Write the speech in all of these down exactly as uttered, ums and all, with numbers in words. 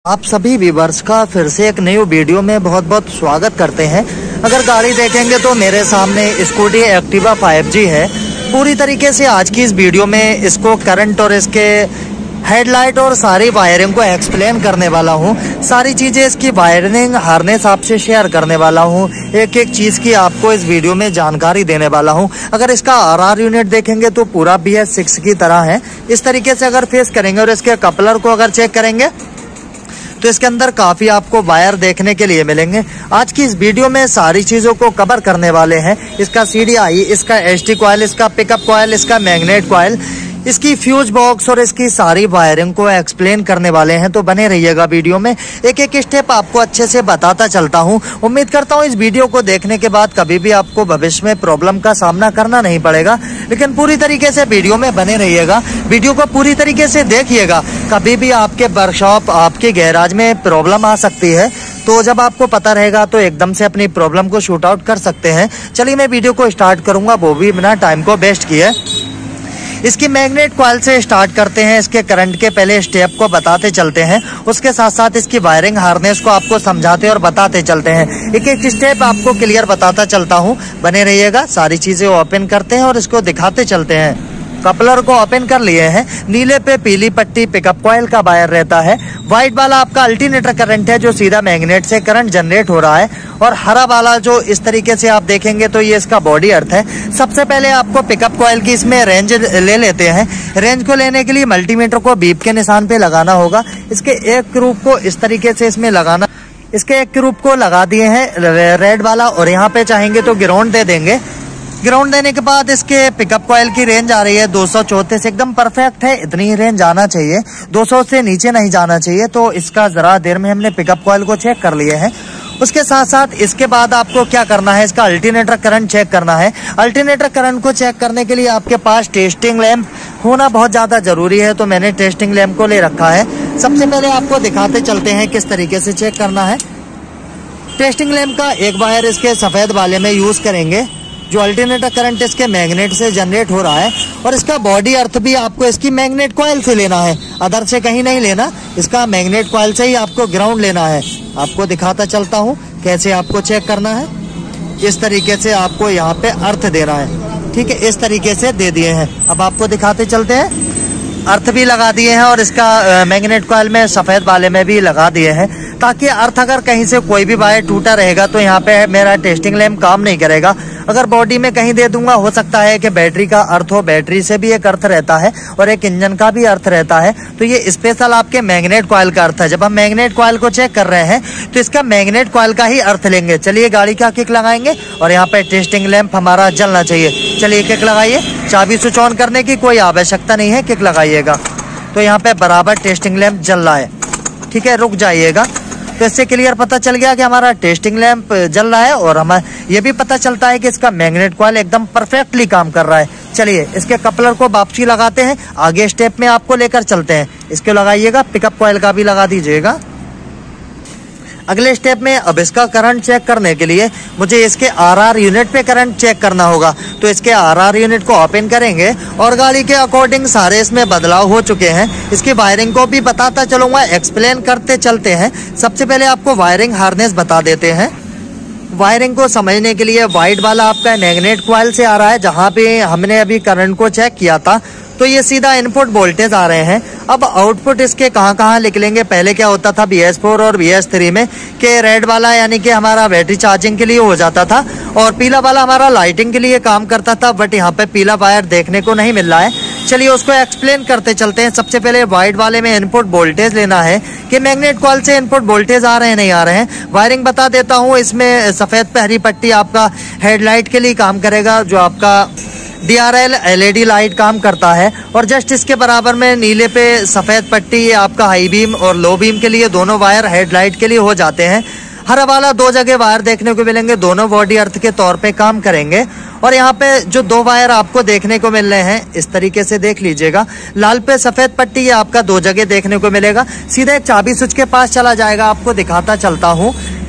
आप सभी व्यूअर्स का फिर से एक नई वीडियो में बहुत बहुत स्वागत करते हैं। अगर गाड़ी देखेंगे तो मेरे सामने स्कूटी एक्टिवा फाइव जी है। पूरी तरीके से आज की इस वीडियो में इसको करंट और इसके हेडलाइट और सारी वायरिंग को एक्सप्लेन करने वाला हूँ। सारी चीज़ें इसकी वायरिंग हार्नेस आपसे शेयर करने वाला हूँ। एक एक चीज़ की आपको इस वीडियो में जानकारी देने वाला हूँ। अगर इसका आरआर यूनिट देखेंगे तो पूरा बी एस सिक्स की तरह है। इस तरीके से अगर फेस करेंगे और इसके कपलर को अगर चेक करेंगे तो इसके अंदर काफी आपको वायर देखने के लिए मिलेंगे। आज की इस वीडियो में सारी चीजों को कवर करने वाले हैं। इसका सी डी आई, इसका एच टी कॉइल, इसका पिकअप कॉइल, इसका मैग्नेट कॉइल, इसकी फ्यूज बॉक्स और इसकी सारी वायरिंग को एक्सप्लेन करने वाले हैं। तो बने रहिएगा वीडियो में, एक एक स्टेप आपको अच्छे से बताता चलता हूं। उम्मीद करता हूं इस वीडियो को देखने के बाद कभी भी आपको भविष्य में प्रॉब्लम का सामना करना नहीं पड़ेगा। लेकिन पूरी तरीके से वीडियो में बने रहिएगा, वीडियो को पूरी तरीके से देखिएगा। कभी भी आपके वर्कशॉप, आपके गैराज में प्रॉब्लम आ सकती है, तो जब आपको पता रहेगा तो एकदम से अपनी प्रॉब्लम को शूट आउट कर सकते हैं। चलिए मैं वीडियो को स्टार्ट करूंगा, वो भी बिना टाइम को वेस्ट किए। इसकी मैग्नेट कॉइल से स्टार्ट करते हैं। इसके करंट के पहले स्टेप को बताते चलते हैं, उसके साथ साथ इसकी वायरिंग हार्नेस को आपको समझाते और बताते चलते हैं। एक एक स्टेप आपको क्लियर बताता चलता हूं, बने रहिएगा। सारी चीजें ओपन करते हैं और इसको दिखाते चलते हैं। कपलर को ओपन कर लिए हैं। नीले पे पीली पट्टी पिकअप कॉइल का वायर रहता है। व्हाइट वाला आपका अल्टरनेटर करंट है जो सीधा मैग्नेट से करंट जनरेट हो रहा है। और हरा वाला जो इस तरीके से आप देखेंगे तो ये इसका बॉडी अर्थ है। सबसे पहले आपको पिकअप कॉइल की इसमें रेंज ले लेते हैं। रेंज को लेने के लिए मल्टीमीटर को बीप के निशान पे लगाना होगा। इसके एक ग्रुप को इस तरीके से इसमें लगाना, इसके एक ग्रुप को लगा दिए हैं रेड वाला, और यहाँ पे चाहेंगे तो ग्राउंड दे देंगे। ग्राउंड देने के बाद इसके पिकअप कॉइल की रेंज आ रही है दो सौ चौंतीस, एकदम परफेक्ट है। इतनी ही रेंज आना चाहिए, दो सौ से नीचे नहीं जाना चाहिए। तो इसका जरा देर में हमने पिकअप कॉइल को चेक कर लिए हैं। उसके साथ साथ इसके बाद आपको क्या करना है, इसका अल्टरनेटर करंट चेक करना है। अल्टरनेटर करंट को चेक करने के लिए आपके पास टेस्टिंग लैंप होना बहुत ज्यादा जरूरी है। तो मैंने टेस्टिंग लैंप को ले रखा है। सबसे पहले आपको दिखाते चलते हैं किस तरीके से चेक करना है। टेस्टिंग लैंप का एक वायर इसके सफेद वाले में यूज करेंगे, जो अल्टरनेटर करंट इसके मैग्नेट से जनरेट हो रहा है। और इसका बॉडी अर्थ भी आपको इसकी मैग्नेट कॉइल से लेना है, अदर से कहीं नहीं लेना। इसका मैग्नेट कॉइल से ही आपको ग्राउंड लेना है। आपको दिखाता चलता हूँ कैसे आपको चेक करना है। इस तरीके से आपको यहाँ पे अर्थ देना है, ठीक है। इस तरीके से दे दिए हैं। अब आपको दिखाते चलते हैं। अर्थ भी लगा दिए हैं और इसका मैग्नेट कॉइल में सफेद वाले में भी लगा दिए हैं, ताकि अर्थ अगर कहीं से कोई भी वायर टूटा रहेगा तो यहाँ पे मेरा टेस्टिंग लैंप काम नहीं करेगा। अगर बॉडी में कहीं दे दूंगा, हो सकता है कि बैटरी का अर्थ हो। बैटरी से भी एक अर्थ रहता है और एक इंजन का भी अर्थ रहता है। तो ये स्पेशल आपके मैग्नेट कॉइल का अर्थ है। जब हम मैग्नेट कॉइल को चेक कर रहे हैं तो इसका मैग्नेट कॉइल का ही अर्थ लेंगे। चलिए गाड़ी का किक लगाएंगे और यहाँ पे टेस्टिंग लैंप हमारा जलना चाहिए। चलिए किक लगाइए। चाबी स्विच ऑन करने की कोई आवश्यकता नहीं है, किक लगाइएगा तो यहाँ पे बराबर टेस्टिंग लैंप जल रहा है, ठीक है। रुक जाइएगा। तो इससे क्लियर पता चल गया कि हमारा टेस्टिंग लैंप जल रहा है और हमें ये भी पता चलता है कि इसका मैग्नेट कॉइल एकदम परफेक्टली काम कर रहा है। चलिए इसके कपलर को वापसी लगाते हैं, आगे स्टेप में आपको लेकर चलते हैं। इसको लगाइएगा, पिकअप कॉइल का भी लगा दीजिएगा। अगले स्टेप में अब इसका करंट चेक करने के लिए मुझे इसके आरआर यूनिट पे करंट चेक करना होगा। तो इसके आरआर यूनिट को ओपन करेंगे और गाड़ी के अकॉर्डिंग सारे इसमें बदलाव हो चुके हैं। इसकी वायरिंग को भी बताता चलूंगा, एक्सप्लेन करते चलते हैं। सबसे पहले आपको वायरिंग हार्नेस बता देते हैं। वायरिंग को समझने के लिए व्हाइट वाला आपका मैग्नेट कॉइल से आ रहा है, जहाँ पे हमने अभी करंट को चेक किया था। तो ये सीधा इनपुट वोल्टेज आ रहे हैं। अब आउटपुट इसके कहाँ कहाँ लिख लेंगे। पहले क्या होता था बी एस फोर और बी एस थ्री में कि रेड वाला यानी कि हमारा बैटरी चार्जिंग के लिए हो जाता था और पीला वाला हमारा लाइटिंग के लिए काम करता था। बट यहाँ पे पीला वायर देखने को नहीं मिल रहा है। चलिए उसको एक्सप्लेन करते चलते हैं। सबसे पहले व्हाइट वाले में इनपुट वोल्टेज लेना है कि मैग्नेट कॉइल से इनपुट वोल्टेज आ रहे हैं नहीं आ रहे हैं। वायरिंग बता देता हूँ। इसमें सफेद पे हरी पट्टी आपका हेडलाइट के लिए काम करेगा, जो आपका D R L L E D light काम करता है। और जस्ट इसके बराबर में नीले पे सफेद पट्टी, ये आपका हाई बीम और लो बीम के लिए दोनों वायर हेडलाइट के लिए हो जाते हैं। हरा वाला दो जगह वायर देखने को मिलेंगे, दोनों बॉडी अर्थ के तौर पे काम करेंगे। और यहाँ पे जो दो वायर आपको देखने को मिल रहे हैं इस तरीके से देख लीजिएगा। लाल पे सफेद पट्टी ये आपका दो जगह देखने को मिलेगा। सीधा एक चाबी स्विच के पास चला जाएगा, आपको दिखाता चलता हूँ।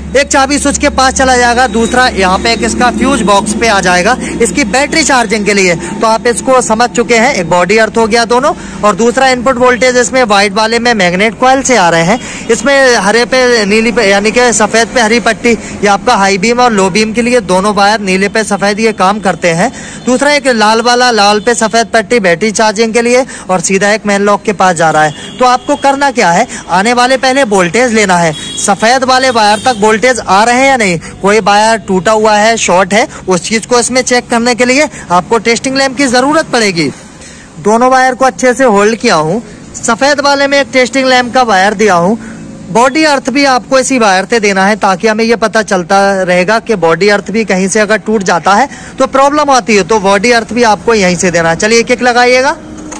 एक चाबी स्विच के पास चला जाएगा, दूसरा यहाँ पे एक इसका फ्यूज बॉक्स पे आ जाएगा इसकी बैटरी चार्जिंग के लिए। तो आप इसको समझ चुके हैं, एक बॉडी अर्थ हो गया दोनों, और दूसरा इनपुट वोल्टेज इसमें व्हाइट वाले में मैग्नेट कॉइल से आ रहे हैं, इसमें हरे पे नीली पे यानी कि सफेद पे हरी पट्टी, ये आपका हाई बीम और लो बीम के लिए दोनों वायर, नीले पे सफेद ये काम करते हैं। दूसरा एक लाल वाला लाल पे सफेद पट्टी बैटरी चार्जिंग के लिए, और सीधा एक मेन लॉक के पास जा रहा है। तो आपको करना क्या है, आने वाले पहले वोल्टेज लेना है, सफेद वाले वायर तक वोल्टेज आ रहे हैं या नहीं, कोई वायर टूटा हुआ है, शॉर्ट है, उस चीज को इसमें चेक करने के लिए आपको टेस्टिंग लैंप की जरूरत पड़ेगी। दोनों वायर को अच्छे से होल्ड किया हूँ, सफेद वाले में एक टेस्टिंग लैंप का वायर दिया हूँ, बॉडी अर्थ भी आपको इसी वायर से देना है ताकि हमें ये पता चलता रहेगा कि बॉडी अर्थ भी कहीं से अगर टूट जाता है तो प्रॉब्लम आती है, तो बॉडी अर्थ भी आपको यहीं से देना है। चलिए एक एक लगाइएगा,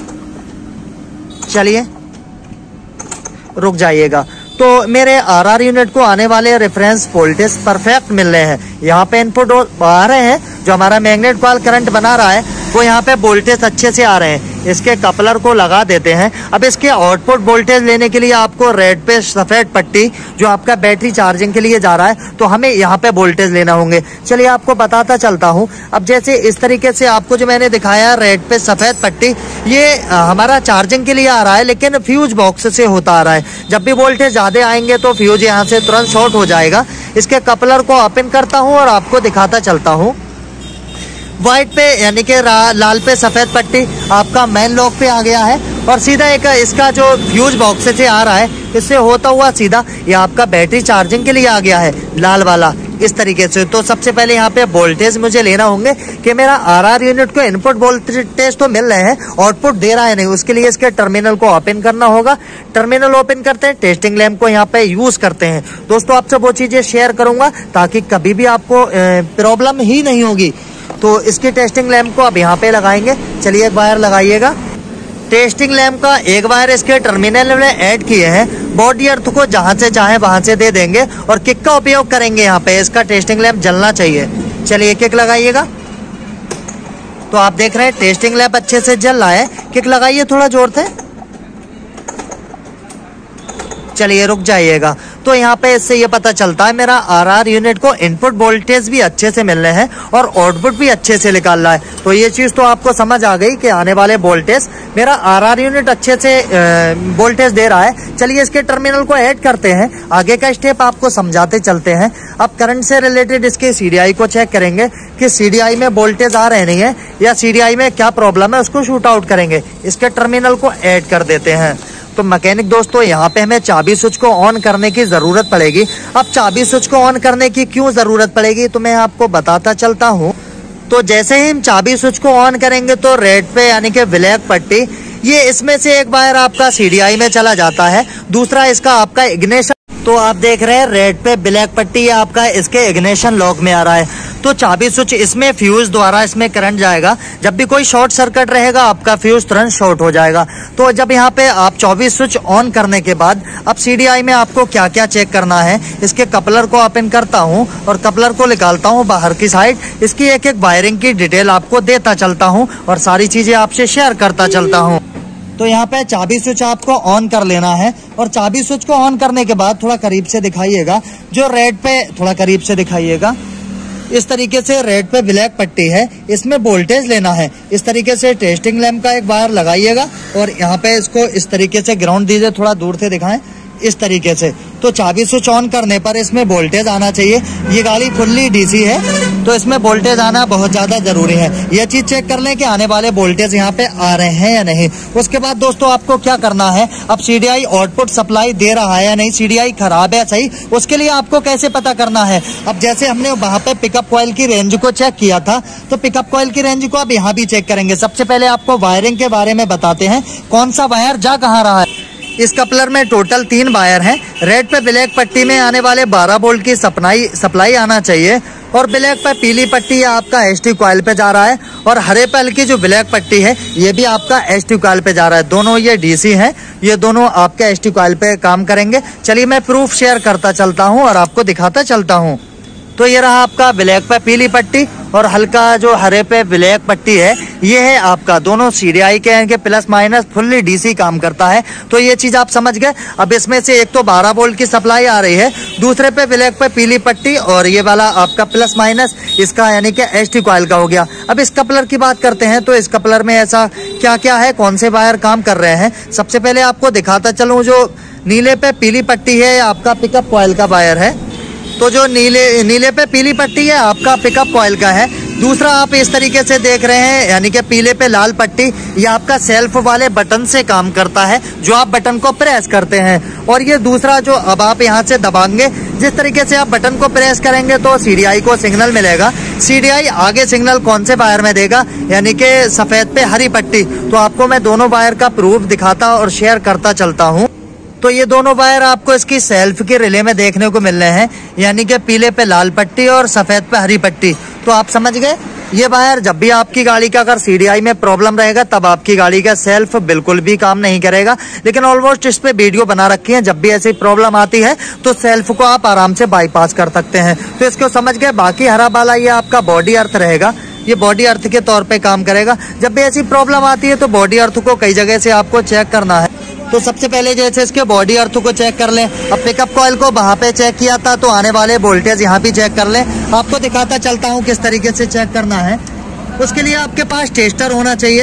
चलिए रुक जाइएगा। तो मेरे आरआर यूनिट को आने वाले रेफरेंस वोल्टेज परफेक्ट मिल रहे हैं, यहाँ पे इनपुट आ रहे हैं, जो हमारा मैग्नेट कॉइल करंट बना रहा है वो यहाँ पे वोल्टेज अच्छे से आ रहे हैं। इसके कपलर को लगा देते हैं। अब इसके आउटपुट वोल्टेज लेने के लिए आपको रेड पे सफेद पट्टी जो आपका बैटरी चार्जिंग के लिए जा रहा है, तो हमें यहाँ पे वोल्टेज लेना होंगे। चलिए आपको बताता चलता हूँ। अब जैसे इस तरीके से आपको जो मैंने दिखाया रेड पे सफेद पट्टी, ये हमारा चार्जिंग के लिए आ रहा है, लेकिन फ्यूज बॉक्स से होता आ रहा है। जब भी वोल्टेज ज्यादा आएंगे तो फ्यूज यहाँ से तुरंत शॉर्ट हो जाएगा। इसके कपलर को ओपन करता हूँ और आपको दिखाता चलता हूँ। व्हाइट पे यानी कि लाल पे सफेद पट्टी आपका मेन लॉक पे आ गया है, और सीधा एक इसका जो फ्यूज बॉक्स से आ रहा है, इससे होता हुआ सीधा ये आपका बैटरी चार्जिंग के लिए आ गया है, लाल वाला इस तरीके से। तो सबसे पहले यहाँ पे वोल्टेज मुझे लेना होंगे कि मेरा आरआर यूनिट को इनपुट वोल्टेज तो मिल रहे हैं, आउटपुट दे रहा है नहीं। उसके लिए इसके टर्मिनल को ओपन करना होगा। टर्मिनल ओपन करते हैं, टेस्टिंग लैंप को यहाँ पे यूज करते हैं। दोस्तों आपसे वो चीजें शेयर करूंगा ताकि कभी भी आपको प्रॉब्लम ही नहीं होगी। तो इसकी टेस्टिंग लैंप को अब यहाँ पे लगाएंगे। चलिए एक वायर लगाइएगा। टेस्टिंग लैंप का एक वायर इसके टर्मिनल में ऐड किए हैं। बॉडी अर्थ को जहां से चाहे वहां से दे देंगे और किक का उपयोग करेंगे। यहाँ पे इसका टेस्टिंग लैंप जलना चाहिए। चलिए किक लगाइएगा। तो आप देख रहे हैं टेस्टिंग लैंप अच्छे से जल रहा है। किक लगाइए थोड़ा जोर से। चलिए रुक जाइएगा। तो यहाँ पे इससे ये पता चलता है मेरा आरआर यूनिट को इनपुट वोल्टेज भी अच्छे से मिल रहे हैं और आउटपुट भी अच्छे से निकाल रहा है। तो ये चीज तो आपको समझ आ गई कि आने वाले वोल्टेज मेरा आरआर यूनिट अच्छे से वोल्टेज दे रहा है। चलिए इसके टर्मिनल को ऐड करते हैं। आगे का स्टेप आपको समझाते चलते हैं। अब करंट से रिलेटेड इसके सीडीआई को चेक करेंगे कि सीडीआई में वोल्टेज आ रहे नहीं है या सीडीआई में क्या प्रॉब्लम है, उसको शूट आउट करेंगे। इसके टर्मिनल को ऐड कर देते हैं। तो मैकेनिक दोस्तों यहाँ पे हमें चाबी स्विच को ऑन करने की जरूरत पड़ेगी। अब चाबी स्विच को ऑन करने की क्यों जरूरत पड़ेगी तो मैं आपको बताता चलता हूँ। तो जैसे ही हम चाबी स्विच को ऑन करेंगे तो रेड पे यानी कि ब्लैक पट्टी, ये इसमें से एक वायर आपका सीडीआई में चला जाता है, दूसरा इसका आपका इग्निशन। तो आप देख रहे हैं रेड पे ब्लैक पट्टी आपका इसके इग्निशन लॉक में आ रहा है। तो चाबी स्विच इसमें फ्यूज द्वारा इसमें करंट जाएगा। जब भी कोई शॉर्ट सर्किट रहेगा आपका फ्यूज तुरंत शॉर्ट हो जाएगा। तो जब यहाँ पे आप चाबी स्विच ऑन करने के बाद अब सीडीआई में आपको क्या क्या चेक करना है, इसके कपलर को ओपन करता हूँ और कपलर को निकालता हूँ बाहर की साइड। इसकी एक एक वायरिंग की डिटेल आपको देता चलता हूँ और सारी चीजें आपसे शेयर करता चलता हूँ। तो यहाँ पे चाबी स्विच आपको ऑन कर लेना है और चाबी स्विच को ऑन करने के बाद थोड़ा करीब से दिखाइएगा। जो रेड पे थोड़ा करीब से दिखाइएगा। इस तरीके से रेड पे ब्लैक पट्टी है, इसमें वोल्टेज लेना है। इस तरीके से टेस्टिंग लैंप का एक वायर लगाइएगा और यहाँ पे इसको इस तरीके से ग्राउंड दीजिए। थोड़ा दूर से दिखाएं इस तरीके से। तो चाबी स्विच ऑन करने पर इसमें वोल्टेज आना चाहिए। ये गाड़ी फुल्ली डीसी है तो इसमें वोल्टेज आना बहुत ज्यादा जरूरी है। यह चीज चेक कर लें कि आने वाले वोल्टेज यहाँ पे आ रहे हैं या नहीं। उसके बाद दोस्तों आपको क्या करना है, अब सीडीआई आउटपुट सप्लाई दे रहा है या नहीं, सीडीआई खराब है सही, उसके लिए आपको कैसे पता करना है। अब जैसे हमने वहां पे पिकअप कॉइल की रेंज को चेक किया था, तो पिकअप कॉइल की रेंज को अब यहाँ भी चेक करेंगे। सबसे पहले आपको वायरिंग के बारे में बताते हैं, कौन सा वायर जा कहाँ रहा है। इस कपलर में टोटल तीन वायर हैं। रेड पे ब्लैक पट्टी में आने वाले बारह वोल्ट की सप्लाई सप्लाई आना चाहिए और ब्लैक पे पीली पट्टी आपका एसटी कॉइल पे जा रहा है और हरे पे हल्की जो ब्लैक पट्टी है ये भी आपका एसटी कॉइल पे जा रहा है। दोनों ये डीसी हैं, ये दोनों आपके एसटी कॉइल पे काम करेंगे। चलिए मैं प्रूफ शेयर करता चलता हूँ और आपको दिखाता चलता हूँ। तो ये रहा आपका ब्लैक पे पीली पट्टी और हल्का जो हरे पे ब्लैक पट्टी है ये है आपका दोनों सी डी आई के हैं कि प्लस माइनस फुल्ली डीसी काम करता है। तो ये चीज आप समझ गए। अब इसमें से एक तो बारह वोल्ट की सप्लाई आ रही है, दूसरे पे ब्लैक पे पीली पट्टी और ये वाला आपका प्लस माइनस इसका यानी कि एच टी कॉइल का हो गया। अब इस कपलर की बात करते हैं तो इस कपलर में ऐसा क्या क्या है, कौन से वायर काम कर रहे हैं। सबसे पहले आपको दिखाता चलूं, जो नीले पे पीली पट्टी है आपका पिकअप कॉइल का वायर है। तो जो नीले नीले पे पीली पट्टी है आपका पिकअप कॉइल का है। दूसरा आप इस तरीके से देख रहे हैं यानी कि पीले पे लाल पट्टी, ये आपका सेल्फ वाले बटन से काम करता है जो आप बटन को प्रेस करते हैं। और ये दूसरा जो अब आप यहाँ से दबाएंगे, जिस तरीके से आप बटन को प्रेस करेंगे तो सी डी आई को सिग्नल मिलेगा। सी डी आई आगे सिग्नल कौन से वायर में देगा, यानी कि सफेद पे हरी पट्टी। तो आपको मैं दोनों वायर का प्रूफ दिखाता और शेयर करता चलता हूँ। तो ये दोनों वायर आपको इसकी सेल्फ के रिले में देखने को मिल रहे हैं, यानी कि पीले पे लाल पट्टी और सफेद पे हरी पट्टी। तो आप समझ गए, ये वायर जब भी आपकी गाड़ी का अगर सी डी आई में प्रॉब्लम रहेगा तब आपकी गाड़ी का सेल्फ बिल्कुल भी काम नहीं करेगा। लेकिन ऑलमोस्ट इस पे वीडियो बना रखी है, जब भी ऐसी प्रॉब्लम आती है तो सेल्फ को आप आराम से बाईपास कर सकते हैं। तो इसको समझ गए। बाकी हरा वाला ये आपका बॉडी अर्थ रहेगा, ये बॉडी अर्थ के तौर पे काम करेगा। जब भी ऐसी प्रॉब्लम आती है तो बॉडी अर्थ को कई जगह से आपको चेक करना है। तो सबसे पहले जैसे इसके बॉडी अर्थ को चेक कर लें। अब पिकअप कॉइल को वहाँ पे चेक किया था तो आने वाले वोल्टेज यहाँ भी चेक कर लें। आपको दिखाता चलता हूँ किस तरीके से चेक करना है। उसके लिए आपके पास टेस्टर होना चाहिए,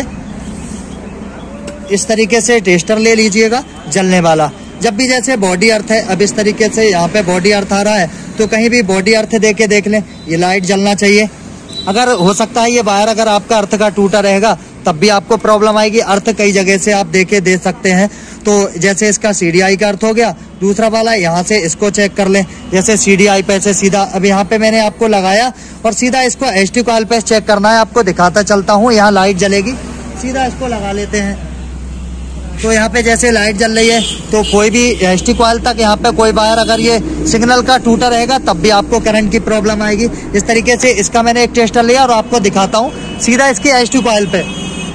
इस तरीके से टेस्टर ले लीजिएगा जलने वाला। जब भी जैसे बॉडी अर्थ है, अब इस तरीके से यहाँ पे बॉडी अर्थ आ रहा है तो कहीं भी बॉडी अर्थ दे के देख लें, ये लाइट जलना चाहिए। अगर हो सकता है ये वायर अगर आपका अर्थ का टूटा रहेगा तब भी आपको प्रॉब्लम आएगी। अर्थ कई जगह से आप देके दे सकते हैं। तो जैसे इसका सी डी आई का अर्थ हो गया, दूसरा वाला यहाँ से इसको चेक कर लें। जैसे सी डी आई पे से सीधा अब यहाँ पे मैंने आपको लगाया और सीधा इसको एच टी कॉइल पे चेक करना है। आपको दिखाता चलता हूँ, यहाँ लाइट जलेगी, सीधा इसको लगा लेते हैं। तो यहाँ पे जैसे लाइट जल रही है तो कोई भी एच टी कॉइल तक यहाँ पे कोई वायर अगर ये सिग्नल का टूटा रहेगा तब भी आपको करंट की प्रॉब्लम आएगी। इस तरीके से इसका मैंने एक टेस्टर लिया और आपको दिखाता हूँ सीधा इसकी एच टी कॉइल पे,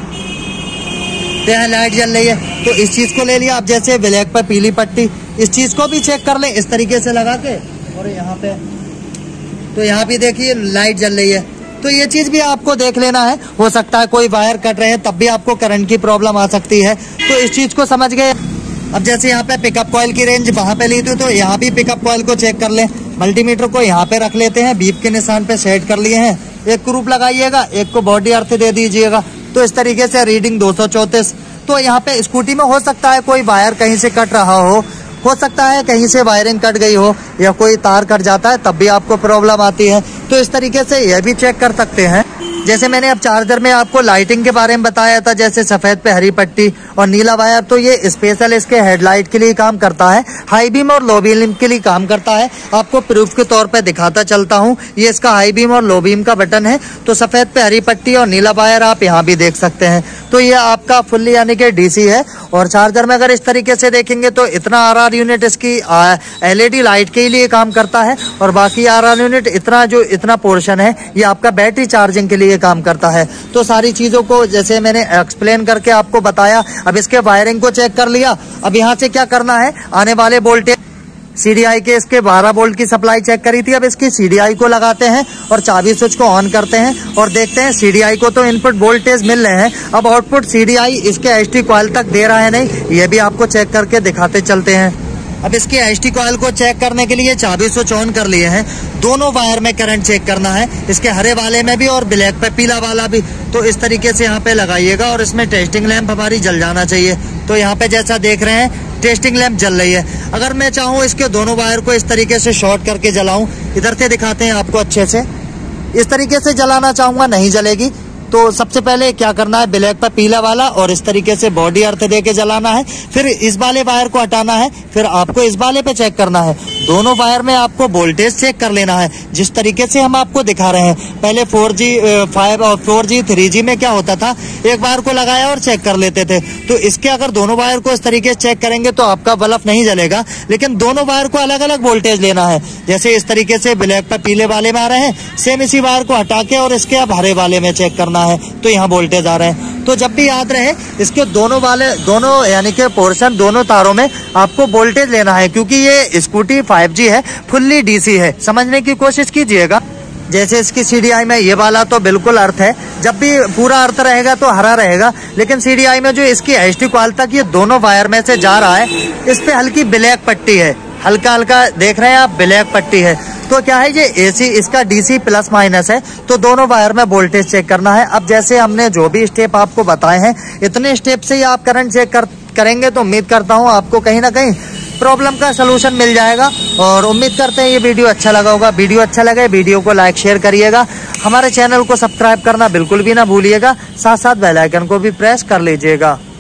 तो यहाँ लाइट जल रही है। तो इस चीज को ले लिया। अब जैसे ब्लैक पे पीली पट्टी, इस चीज को भी चेक कर लें इस तरीके से लगा के, और यहाँ पे तो यहाँ भी देखिए लाइट जल रही है। तो ये चीज भी आपको देख लेना है। हो सकता है कोई वायर कट रहे हैं तब भी आपको करंट की प्रॉब्लम आ सकती है। तो इस चीज को समझ गए। अब जैसे यहाँ पे पिकअप कॉइल की रेंज वहां पे ली थी तो यहाँ भी पिकअप कॉइल को चेक कर लें। मल्टीमीटर को यहाँ पे रख लेते हैं, बीप के निशान पे सेट कर लिए हैं। एक ग्रुप लगाइएगा, एक को बॉडी अर्थ दे दीजिएगा। तो इस तरीके से रीडिंग दो सौ चौंतीस। तो यहाँ पे स्कूटी में हो सकता है कोई वायर कहीं से कट रहा हो हो सकता है कहीं से वायरिंग कट गई हो या कोई तार कट जाता है तब भी आपको प्रॉब्लम आती है। तो इस तरीके से यह भी चेक कर सकते हैं। जैसे मैंने अब चार्जर में आपको लाइटिंग के बारे में बताया था, जैसे सफेद पे हरी पट्टी और नीला वायर, तो ये स्पेशल इसके हेडलाइट के लिए काम करता है, हाई बीम और लो बीम के लिए काम करता है। आपको प्रूफ के तौर पे दिखाता चलता हूँ। ये इसका हाई बीम और लो बीम का बटन है। तो सफेद पे हरी पट्टी और नीला वायर आप यहाँ भी देख सकते हैं। तो ये आपका फुल्ली यानी कि डीसी है। और चार्जर में अगर इस तरीके से देखेंगे तो इतना आर आर यूनिट इसकी एल ई डी लाइट के लिए काम करता है और बाकी आर आर यूनिट इतना जो इतना पोर्शन है ये आपका बैटरी चार्जिंग के लिए काम करता है। तो सारी चीजों को जैसे मैंने एक्सप्लेन करके आपको बताया। अब इसके वायरिंग को चेक कर लिया। अब यहाँ से क्या करना है, आने वाले वोल्टेज सी डी आई के इसके बारह वोल्ट की सप्लाई चेक करी थी। अब इसकी सी डी आई को लगाते हैं और चाबी स्विच को ऑन करते हैं और देखते हैं सी डी आई को तो इनपुट वोल्टेज मिल रहे हैं। अब आउटपुट सी डी आई इसके एच टी कॉइल तक दे रहा है नहीं, ये भी आपको चेक करके दिखाते चलते हैं। अब इसके एच टी कॉइल को चेक करने के लिए चाबी स्विच ऑन कर लिए हैं। दोनों वायर में करंट चेक करना है, इसके हरे वाले में भी और ब्लैक पे पीला वाला भी। तो इस तरीके से यहाँ पे लगाइएगा और इसमें टेस्टिंग लैंप हमारी जल जाना चाहिए। तो यहाँ पे जैसा देख रहे हैं टेस्टिंग लैंप जल रही है। अगर मैं चाहूँ इसके दोनों वायर को इस तरीके से शॉर्ट करके जलाऊं, इधर से दिखाते हैं आपको अच्छे से, इस तरीके से जलाना चाहूंगा नहीं जलेगी। तो सबसे पहले क्या करना है, ब्लैक पे पीला वाला और इस तरीके से बॉडी अर्थ दे के जलाना है। फिर इस वाले वायर को हटाना है, फिर आपको इस वाले पे चेक करना है। दोनों वायर में आपको वोल्टेज चेक कर लेना है जिस तरीके से हम आपको दिखा रहे हैं। पहले फोर जी फाइव और फोर जी थ्री जी में क्या होता था, एक वायर को लगाया और चेक कर लेते थे। तो इसके अगर दोनों वायर को इस तरीके से चेक करेंगे तो आपका बल्ब नहीं जलेगा, लेकिन दोनों वायर को अलग अलग वोल्टेज लेना है। जैसे इस तरीके से ब्लैक पे पीले वाले में आ रहे हैं, सेम इसी वायर को हटा के और इसके अब हरे वाले में चेक करना है तो यहाँ वोल्टेज आ रहे हैं। तो जब भी याद रहे इसके दोनों वाले दोनों यानी कि पोर्शन दोनों तारों में आपको वोल्टेज लेना है, क्योंकि ये स्कूटी फाइव जी है, फुल्ली डीसी है। समझने की कोशिश कीजिएगा। जैसे इसकी सीडीआई में ये वाला तो बिल्कुल अर्थ है, जब भी पूरा अर्थ रहेगा तो हरा रहेगा, लेकिन सीडीआई में जो इसकी एचडी कॉइल तक ये दोनों वायर में से जा रहा है, इस पे हल्की ब्लैक पट्टी है, हल्का हल्का देख रहे हैं आप, ब्लैक पट्टी है। तो क्या है, ये एसी इसका डीसी प्लस माइनस है, तो दोनों वायर में वोल्टेज चेक करना है। अब जैसे हमने जो भी स्टेप आपको बताए हैं, इतने स्टेप से ही आप करंट चेक कर, करेंगे तो उम्मीद करता हूँ आपको कहीं ना कहीं प्रॉब्लम का सलूशन मिल जाएगा। और उम्मीद करते हैं ये वीडियो अच्छा लगा होगा। वीडियो अच्छा लगे वीडियो को लाइक शेयर करिएगा, हमारे चैनल को सब्सक्राइब करना बिल्कुल भी ना भूलिएगा, साथ साथ बेल आइकन को भी प्रेस कर लीजिएगा।